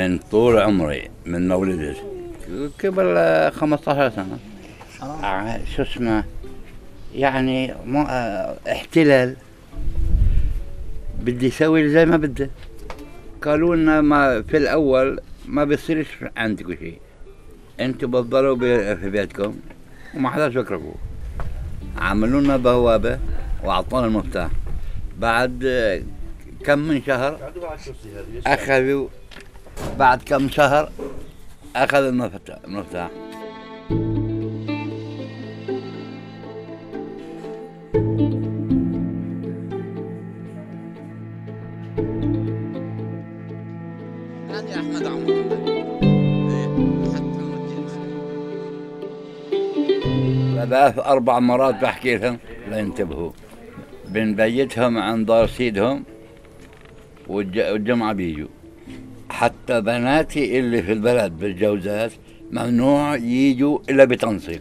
من طول عمري من مولدي قبل 15 سنة. شو اسمه يعني ما احتلال، بدي اسوي زي ما بدي. قالوا لنا ما في الاول ما بيصيرش عندكم شيء، انتوا بتضلوا في بيتكم وما حدا يفكركم. عملوا لنا بوابة واعطونا المفتاح. بعد كم من شهر اخذوا، بعد كم شهر اخذوا المفتاح. أنا أحمد عمر. ثلاث أربع مرات بحكي لهم لا ينتبهوا، بنبيتهم عند دار سيدهم والجمعة بيجوا. حتى بناتي اللي في البلد بالجوزات ممنوع يجوا إلا بتنسيق.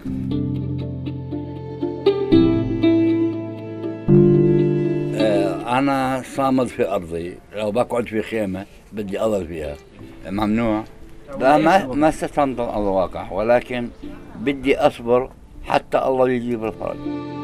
أنا صامد في أرضي، لو بقعد في خيمة بدي أظل فيها ممنوع. لا ما استسلمت الواقع، ولكن بدي أصبر حتى الله يجيب الفرج.